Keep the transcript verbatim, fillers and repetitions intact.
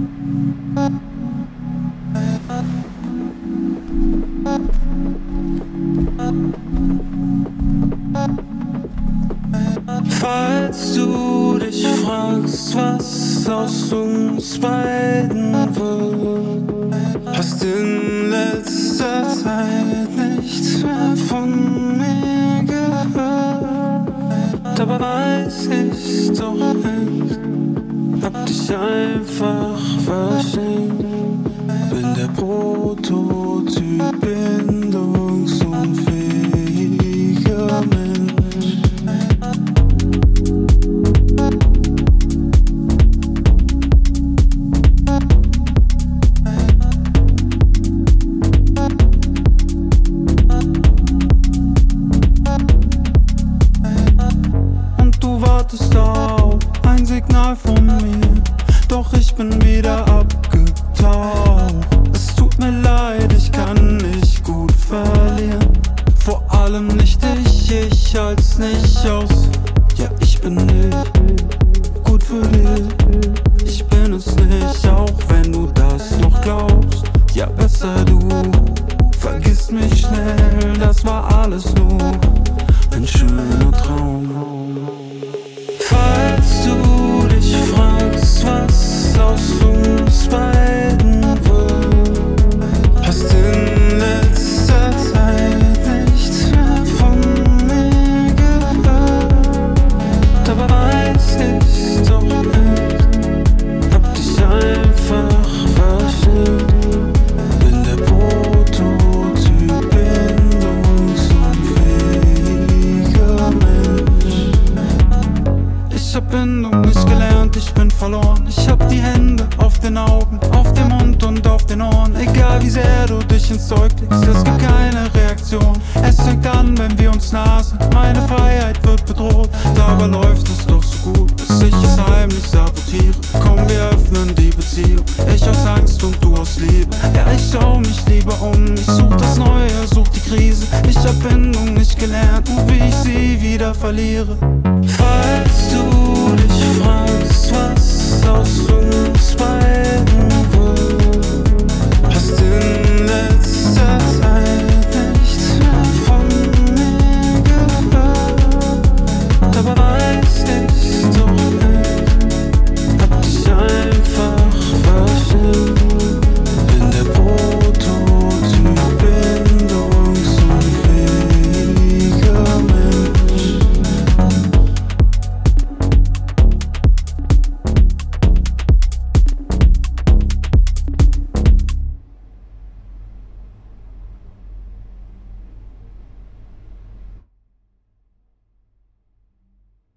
Falls du dich fragst, was aus uns beiden wird, hast in letzter Zeit nichts mehr von mir gehört. Dabei weiß ich's doch nicht, hab dich einfach verschenkt. Bin der Prototyp bindungsunfähiger Mensch. Ein Signal von mir, doch ich bin wieder abgetaucht. Es tut mir leid, ich kann nicht gut verlieren. Vor allem nicht ich, ich halt's nicht aus. Ja, ich bin nicht gut für dich. Ich bin es nicht, auch wenn du das noch glaubst. Ja, besser du vergisst mich schnell. Das war alles nur ein schöner Traum. Falls du dich fragst, was aus uns beiden wird, hast in letzter Zeit nichts mehr von mir gehört. Dabei weiß ich's doch nicht, hab dich einfach verschenkt. Bin der Prototyp bindungsunfähiger Mensch. Ich hab Bindung nicht gelernt, ich bin verloren. Ich hab die Hände auf den Augen, auf dem Mund und auf den Ohren. Egal wie sehr du dich ins Zeug legst, es gibt keine Reaktion. Es fängt an, wenn wir uns nah sind. Meine Freiheit wird bedroht, dabei läuft es doch so gut, dass ich es heimlich sabotiere. Komm, wir öffnen die Beziehung, ich aus Angst und du aus Liebe. Ja, ich schau mich lieber um, ich such das Neue, such die Krise. Ich hab Bindung nicht gelernt und wie ich sie wieder verliere. Falls du